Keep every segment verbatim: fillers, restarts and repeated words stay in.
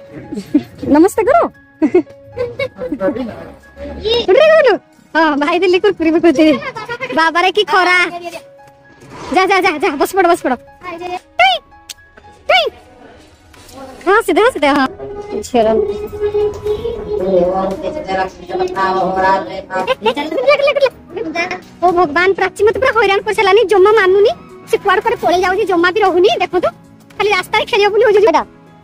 नमस्ते करो हाँ भाई दिल्ली कुरकुरी में कुछ बाबा रे की खरा जा जा जा जा बस पड़ो बस पड़ो हाँ सीधे हाँ सीधे हाँ ओ भगवान प्राची मत पूरा हैरान कर चलानी जम्मा मानुनी से कुआड़ करे पळे जाउची जम्मा भी रहूनी देखो तो खाली रास्ता रे खेलियो बुली हो जेटा।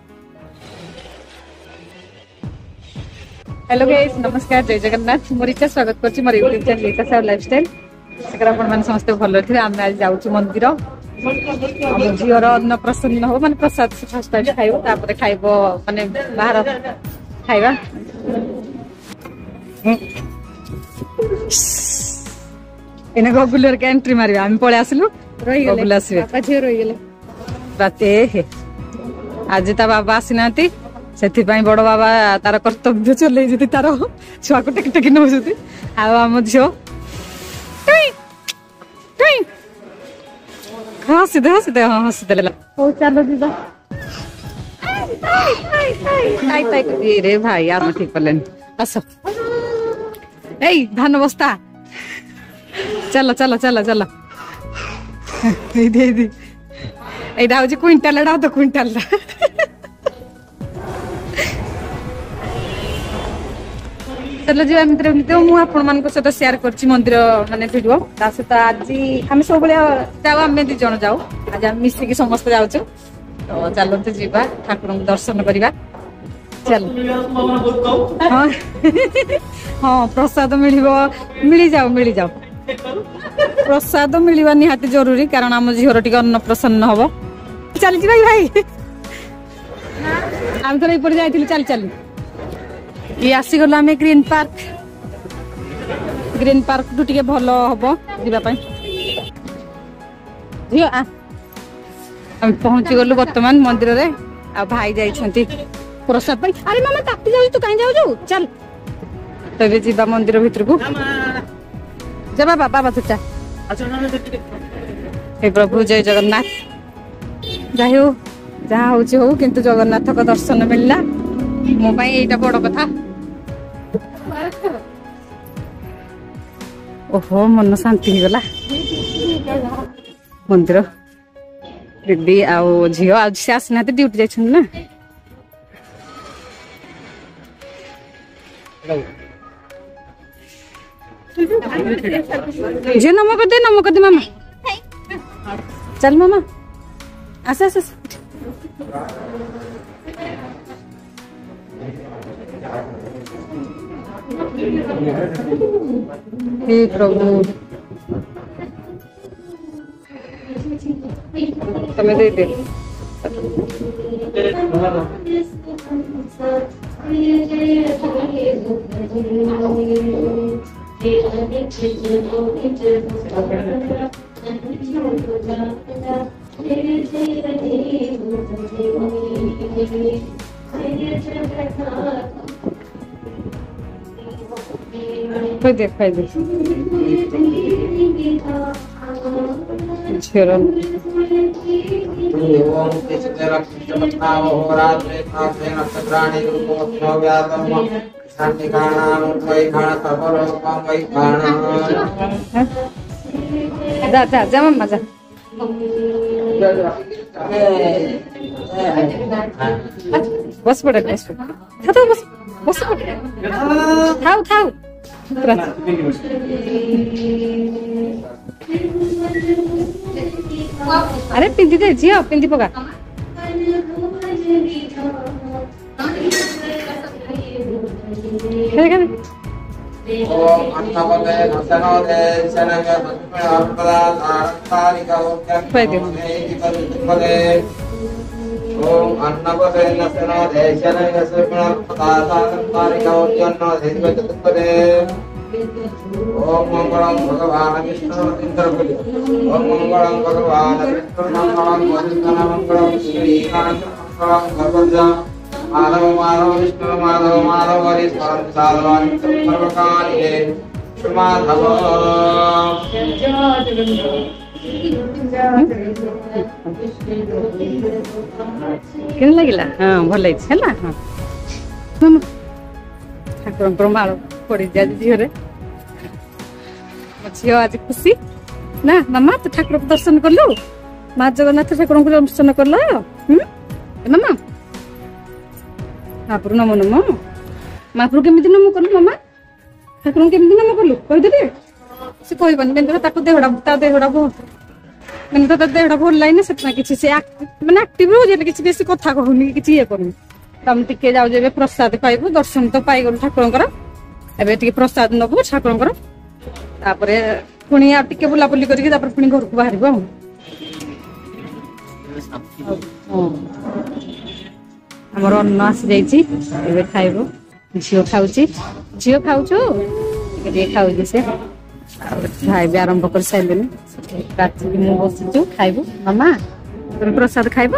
हेलो गाइस नमस्कार जय जगन्नाथ मोरिचा स्वागत करछि मोर YouTube channel Rita Sahu lifestyle सेकरा अपन मन समस्त भलो थे हम आज जाउछु मंदिर हम झियर अन्न प्रसन्न हो माने प्रसाद फर्स्ट टाइम खाइबो तापर खाइबो माने बाहर खाइबा एने गगुलर के एंट्री मारिबा हम पळे आसलु रहि गेले गगुल आसीबे बाबा झियर रहि गेले राते हे आज ता बाबा आसीनांती सेथि पई बड़ बाबा तार कर्तव्य चले जति तार छुआ को टेक टेक नउजति आ हम झियो टई टई हाँ सीधे हाँ सीधे हाँ सीधे ले ओ चलो दीदा ताई ताई रे भाई यार ठीक करलेन आसो ए धान बस्ता चलो चलो चलो चलो ए दे दे एडा होची क्विंटल एडा तो क्विंटल चलो जी मित्र मित्र मु आपण मान को सहित शेयर करछि मंदिर माने वीडियो ता सहित आज हम सब बले जाऊ हम दि जण जाऊ आज हम मिसी के समस्त जाऊ तो चलो तो जीवा ठाकुर को दर्शन करबा चल हां हां प्रसाद मिलिबो मिली जाऊ मिली जाऊ प्रसाद मिलिबा निहाती जरूरी कारण हम झियर टिक अन्न प्रसन्न हबो चल जी भाई भाई हम तो ऊपर जाइथिलु चल चल ये आसी गला आम ग्रीन पार्क ग्रीन पार्क टू टिके भलो हबो जीवा पई झियो आ हम पहुंची गलु वर्तमान मंदिर रे आ भाई जाई छंती प्रसाद पई अरे मामा तापी जाऊ तू काई जाऊ जाऊ चल तबे जीवा मंदिर भीतर को जा बाबा बाबा तुचा हे प्रभु जय जगन्नाथ जाहियो जहाँ होची हो किंतु जगन्नाथ का दर्शन मिलला मो पाई एटा बड़ कथा ओहो मन शांति हो गला मंदिर दीदी आओ झियो आज से आसना ड्यूटी जाइछन ना जे नमक दे नमक दे मामा चल मामा आस आस हे प्रभु तमे दे दे कोई देख पाई दे झिरन ओम तेजरा चमत्काव होरात्रे थासे नक्षत्राणि रूपो व्यातम शांति काणाम वै खाण सबरो कम वै खाण जा जा जा मम्मा जा बस पड़े बस था तो बस बस पड़े थाउ थाउ अरे पिंदी दे झियो पिंदी पका ओम अन्नपते नसनोदे शनंग तस्मै अर्पदा आरक्तारिका ओक्यपदे ओम अन्नपते नसनोदे शनंग तस्मै अर्पदा आरक्तारिका ओक्यपदे ओम मंगलम भगवान विष्णु इंद्रबलि ओम मंगलम भगवान विष्णु मंगलम वसुधन मंगलम श्री मंगलम भगवजा माधव माधव विष्णु माधव माधव हरि साधवान सर्वकाले माधव केन लागिला हां भलै छै ना हां ଠାକୁରଙ୍କର ମାଳ ପଡିଛି ଆଜି ଝିଅରେ। ମୋ ଝିଅ ଆଜି ଖୁସି ନା ମାମା ତୁ ଠାକୁରଙ୍କୁ ଦର୍ଶନ କଲୁ, ମା ଜଗନ୍ନାଥ ଠାକୁରଙ୍କୁ ଦର୍ଶନ କଲ। ହୁଁ ମାମା ମହାପ୍ରଭୁ ନମ ନମ। ମହାପ୍ରଭୁ କେମିତି ନମ କଲୁ ମାମା? ଠାକୁରଙ୍କୁ କେମିତି ନମ କଲୁ କହିଦେଲେ? ସେ କହିବନି କିନ୍ତୁ ତାକୁ ଦେହଟା ତା ଦେହଟା ବହୁତ କିନ୍ତୁ ତା ଦେହଟା ଭଲ ଲାଗେନି, ସେଥିପାଇଁ କିଛି ସେ ମାନେ ଆକ୍ଟିଭ ରହୁଛି, କିଛି ବେଶୀ କଥା କହୁନି, କିଛି ଇଏ କରୁନି। ତମେ ଟିକେ ଯାଉଛ ଏବେ ପ୍ରସାଦ ପାଇବୁ, ଦର୍ଶନ ତ ପାଇଗଲୁ ଠାକୁରଙ୍କର, ଏବେ ଟିକେ ପ୍ରସାଦ ନବୁ ଠାକୁରଙ୍କର, ତାପରେ ପୁଣି ଆଉ ଟିକେ ବୁଲାବୁଲି କରିକି ତାପରେ ପୁଣି ଘରକୁ ବାହାରିବ ଆଉ। ଆମର ଅନ୍ନ ଆସିଯାଇଛି, ଏବେ ଖାଇବୁ। ଝିଅ ଖାଉଛି, ଝିଅ ଖାଉଛୁ ଟିକେ ଟିକେ ଖାଉଛି ସେ, ଆଉ ଖାଇବି ଆରମ୍ଭ କରିସାରିଲେଣି। ରାତିକି ମୁଁ ବସିଛୁ ଖାଇବୁ। ମାମା ତମେ ପ୍ରସାଦ ଖାଇବ?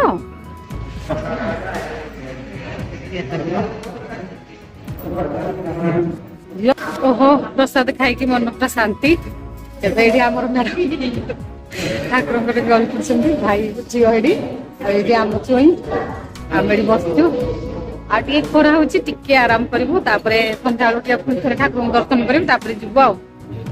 ଓହୋ ପ୍ରସାଦ ଖାଇକି ମନ ପୁରା ଶାନ୍ତି। ଏବେ ଏଇଠି ଆମର ଠାକୁରଙ୍କର ଜଳ ପିଉଛନ୍ତି ଭାଇ ଝିଅ ଏଠି, ଆଉ ଏଇଠି ଆମ ଚୁଇଁ ଆମେ ଏଠି ବସିଛୁ। ଆଉ ଟିକେ ଖରା ହଉଛି, ଟିକେ ଆରାମ କରିବୁ, ତାପରେ ସନ୍ଧ୍ୟାବେଳୁ ଟିକେ ପୁଣି ଥରେ ଠାକୁରଙ୍କୁ ଦର୍ଶନ କରିବୁ, ତାପରେ ଯିବୁ ଆଉ।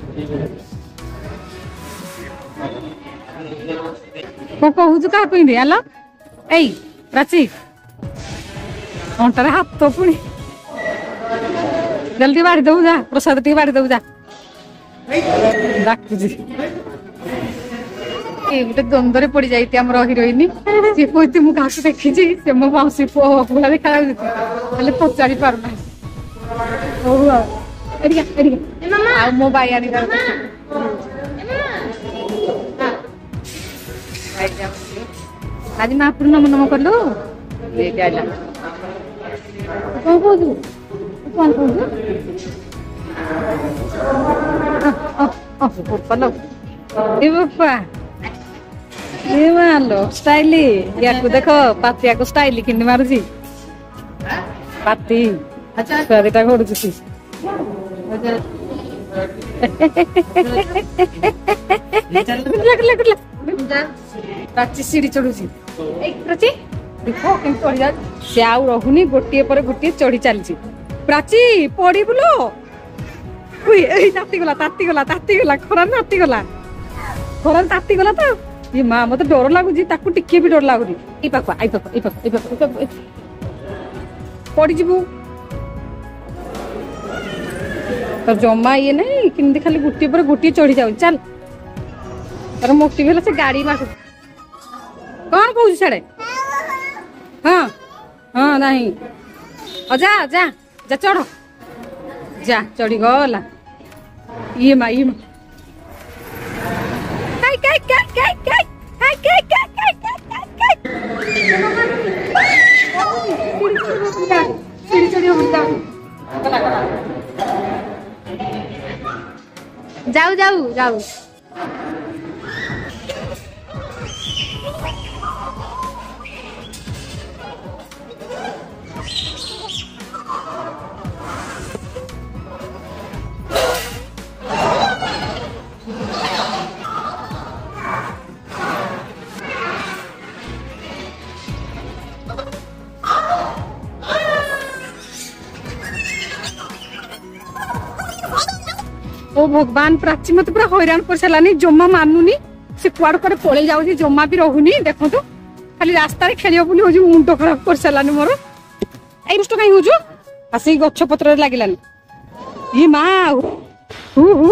କଣ କହୁଛୁ କାହାକୁ ଏମିତି? ଆଲ ଏଇ ପ୍ରାଚୀ ଅଣ୍ଟାରେ ହାତ ପୁଣି ଜଲ୍ଦି ଟିକେ ବାଢି ଦବୁ ଯା, ପ୍ରସାଦ ଟିକେ ବାଢି ଦବୁ ଯା, ଡାକୁଛି। ଗୋଟେ ଦ୍ୱନ୍ଦ୍ୱରେ ପଡି ଯାଇଛି ଆମର ହିରୋଇନ। ସିଏ କହୁଛି ମୁଁ କାହାକୁ ଦେଖିଛି, ସେ ମୋ ମାଉସୀ ପୁଅ ଭଳିଆ ଦେଖାଯାଉଛି, ହେଲେ ପଚାରି ପାରୁନାହିଁ। ହଉ ଆଉ ଆଉ ମୋ ବାଇ ଆଣିବାର ଆଜି ମହାପ୍ରଭୁ ନମ ନମ କଲୁ। କଣ କହୁଛୁ କଣ କହୁଛୁ? ଏ ବାପା ଏ ମାଲୋ ଷ୍ଟାଇଲି, ୟାକୁ ଦେଖ ପାତିଆକୁ ଷ୍ଟାଇଲି କିନ୍ତି ମାରୁଛି, ପାତି ଛୁଆଦିଟା ଘୋଡୁଛି। ପ୍ରାଚୀ ସିଡି ଚଢୁଛି, ସେ ଆଉ ରହୁନି, ଗୋଟିଏ ପରେ ଗୋଟିଏ ଚଢି ଚାଲିଛି। ପ୍ରାଚୀ ପଡିବୁଲ, ଏଇ ତାତିଗଲା ତାତିଗଲା ତାତିଗଲା ଖରାରେ ତାତିଗଲା, ଖରାରେ ତାତିଗଲା ତ। ଏ ମା ମତେ ଡର ଲାଗୁଛି, ତାକୁ ଟିକେ ବି ଡର ଲାଗୁନି। ଏଇ ପାଖ ଏଇ ପାଖ ଏଇ ପାଖ ଏଇ ପାଖ ପଡିଯିବୁ। ତ ଜମା ଇଏ ନାଇଁ, କେମିତି ଖାଲି ଗୋଟିଏ ପରେ ଗୋଟିଏ ଚଢି ଯାଉଛି। ଚାଲ ତାର ମୋଟିଭ ହେଲା ସେ ଗାଡି ମାସ। କଣ କହୁଛୁ ସାଡେ? ହଁ ହଁ ନାହିଁ, ଯା ଯା ଯା ଚଢ, ଯା ଚଢି ଗଲା। ଇଏ ମା ଇଏ ମା যাও যাও যাও। ओ भगवान प्राची मत पूरा हैरान कर सारानी, जमा मानुनी, से कुआड़ कुआड़े पड़े जाऊँ, जमा भी रहुनी। देखो तो खाली रास्ता खेल बोली हो मुंड खराब कर सारानी मोर। आई रुष्ट कहीं हो आस गछ पत्र लगिलानी। ये माँ हु हु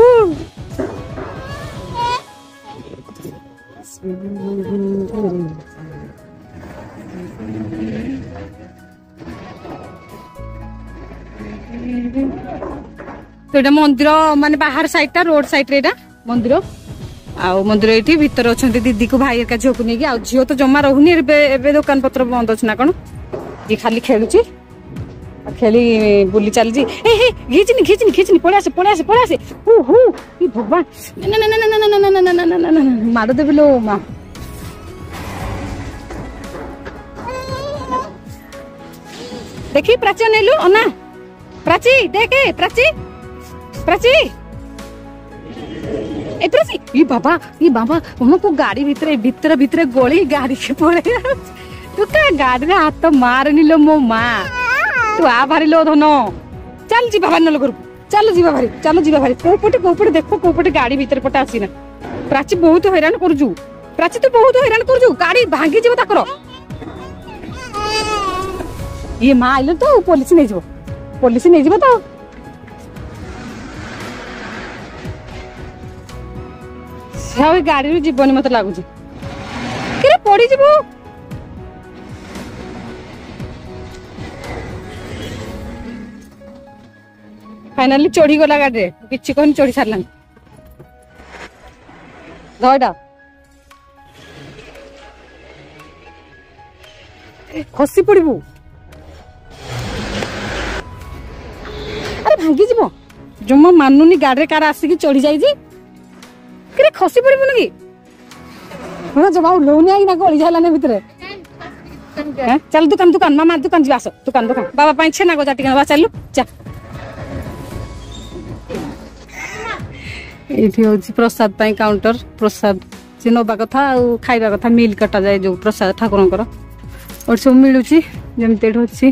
तो ये मंदिर माने बाहर साइड टा रोड साइड रे मंदिर आउ मंदिर ये भीतर अच्छा दीदी को भाई का झील को नहीं आ झील तो जमा रहुनी ए दुकान पत्र बंद अच्छे ना कौन ये खाली खेलुची खेली बुली चलची घीचनी घीचनी घीचनी पड़े आसे पड़े आसे पड़े आसे हु हु ई भगवान ना ना ना ना ना ना ना ना ना ना मार देबे लो मां देखी प्राची नेलु अना प्राची देखे प्राची प्राची ए प्राची ई बाबा ई बाबा हमको गाड़ी भीतर भीतर भीतर गोली गाड़ी के पड़े तू का गाड़ी रे हाथ मारनी लो मो मां तू आ भारी लो धन चल जी भारी नल घर चल जी भारी चल जी भारी को पटे को पटे देखो को पटे गाड़ी भीतर पटे आसीना प्राची बहुत हैरान करजु प्राची तू बहुत हैरान करजु गाड़ी भांगी जीव ताकर ये माँ आइल तो पुलिस नहीं जीव पुलिस नहीं जीव तो गाड़ी रू जीवन मत लगुच कि पड़ी जीव फाइनाली चढ़ी गला गाड़ी किसी कहनी चढ़ी सारा धड़ा खसी पड़ू अरे भांगी जीव जमा मानुनी गाड़ी कार आसिक चढ़ी जाइए खसी पड़बुन कि हाँ जमा ओह्लौनी आई गली जालानी भितर चल दुकान दुकान मामा दुकान जी आस दुकान दुकान बाबा छेना गजा टिके चलु चा ये हूँ प्रसाद काउंटर प्रसाद से नवा कथा खाइबा कथा मिल कटा जाए जो प्रसाद ठाकुर और सब मिलूँ जमती अच्छी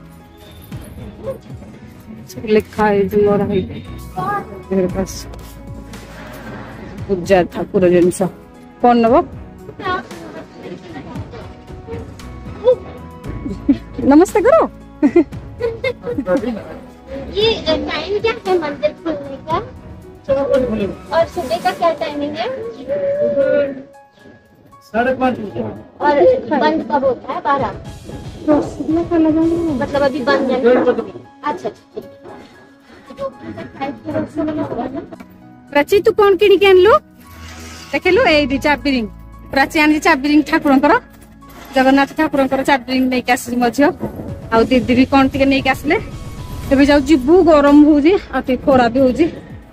लिखा पूजा ठाकुर जिनस कौन नब नमस्ते करो ये टाइम क्या है मंदिर खुलने का और सुबह का क्या टाइमिंग है साढ़े पाँच और बंद कब होता है बारह मतलब अभी बंद है अच्छा प्राची तू कौन किणी के आनलु देखलु ए चाबी रिंग प्राची आनी चाबी रिंग ठाकुर जगन्नाथ ठाकुर चाबी रिंग नहीं आस मझियो आ दीदी भी कौन टे नहीं आसले एबे जाऊ जीवु गरम होउजी आ ते खरा भी होउजी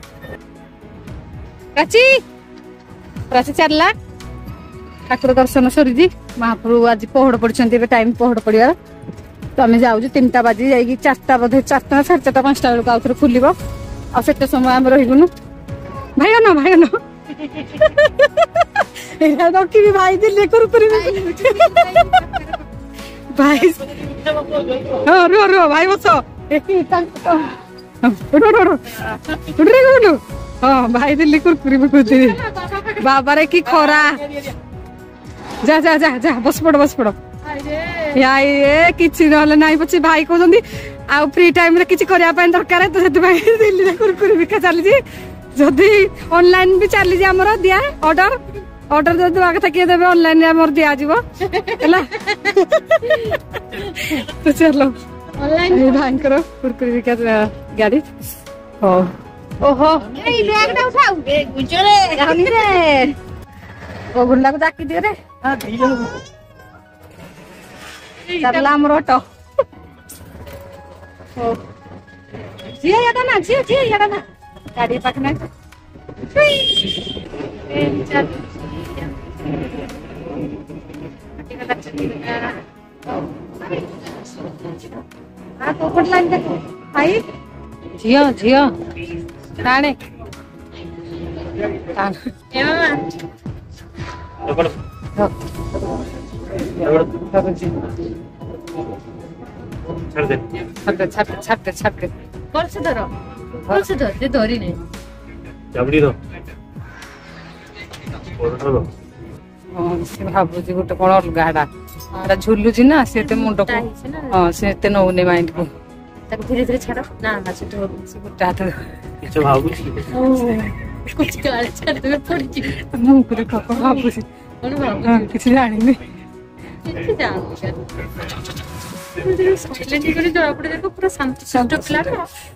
प्राची प्राची चलला ठाकुर दर्शन सरी महाप्रभु आज पहड़ पड़े टाइम पहड़ पड़ार तो आम जाऊँ तीन टा बाजी जाइए चार्टा बोधे चार्टा साढ़े चार्टा पांचटा बेलू आउे खुल आते समय आम रहीगुनु भाई न भाई न रखी भाई दिल्ली कर भाई हाँ रो रो भाई बस हाँ भाई दिल्ली कुरकुरी बिकुती बाबा रे की खरा जा जा जा जा बस पड़ बस पड़ या ये किसी ना नाई पचे भाई कहते आ फ्री टाइम रे किसी करया पय दरकार तो सेति भाई दिल्ली रे कुरकुरी बिका चली जी जदी ऑनलाइन भी चली जी हमर दिया ऑर्डर ऑर्डर जदी देबा कथा के देबे ऑनलाइन रे हमर दिया जीवो हला तो चलो ऑनलाइन भाई करो कुरकुरी बिका गाड़ी हो ओहो ए बैग ना उठाऊ ए गुजरे गानी रे ओ गुल्ला को डाकी दे रे हां दी जन चलला हमर ऑटो ओ जी यादा ना जी जी यादा ना गाड़ी पकना तीन चार हां तो पट लाइन देखो भाई जियो जियो राणे तान ए मामा पकड़ पकड़ छाड़ दे छाड़ दे छाड़ छाड़ दे छाड़ दे कौन से धरो कौन से धर दे धरी नहीं चाबड़ी दो और दो हां से भाबु जी गोटे कोन अलगा हेडा एटा झुल्लु जी ना सेते मुंड को हां सेते नौने माइंड को ताको धीरे धीरे छाड़ो ना ना से तो से गोटे हाथ किछ भाबु कुछ काले छाड़ दे पड़ी जी मुंह को देखो भाबु जी कोन भाबु किछ जानि नहीं किछ जान साइलेंट कर जरा पड़े देखो पूरा शांत शांत पिला